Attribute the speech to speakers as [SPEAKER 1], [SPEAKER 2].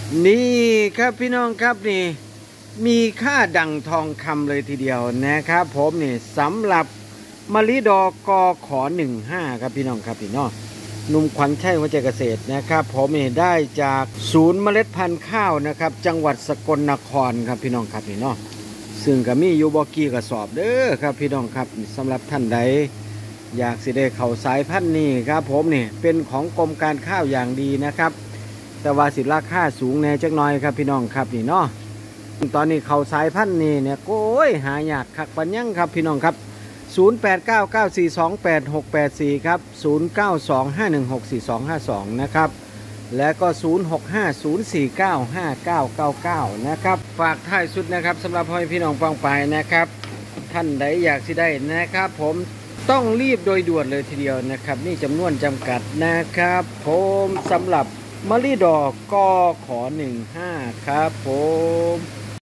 [SPEAKER 1] นี่ครับพี่น้องครับนี่มีค่าดั่งทองคำเลยทีเดียวนะครับผมนี่สำหรับมะลิดอกกข15ครับพี่น้องครับพี่น้องหนุ่มขวัญชัยหัวใจเกษตรนะครับผมนี่ได้จากศูนย์เมล็ดพันธุ์ข้าวนะครับจังหวัดสกลนครครับพี่น้องครับพี่น้องซึ่งก็มีอยู่บ่กี่กระสอบเด้อครับพี่น้องครับสำหรับท่านใดอยากสิได้เข้าสายพันธุ์นี้ครับผมนี่เป็นของกรมการข้าวอย่างดีนะครับแต่ว่าสิราคาสูงแน่จักหน่อยครับพี่น้องครับนี่เนาะตอนนี้เขาสายพันธุ์นี่เนี่ยโอ้ยหายากคักปัญญังครับพี่น้องครับ0899428684ครับ0925164252นะครับและก็0650495999นะครับฝากท้ายสุดนะครับสำหรับพ่อพี่น้องฟังไปนะครับท่านใดอยากสิได้นะครับผมต้องรีบโดยด่วนเลยทีเดียวนะครับนี่จำนวนจำกัดนะครับผมสำหรับมะลิดอกกข15ครับผม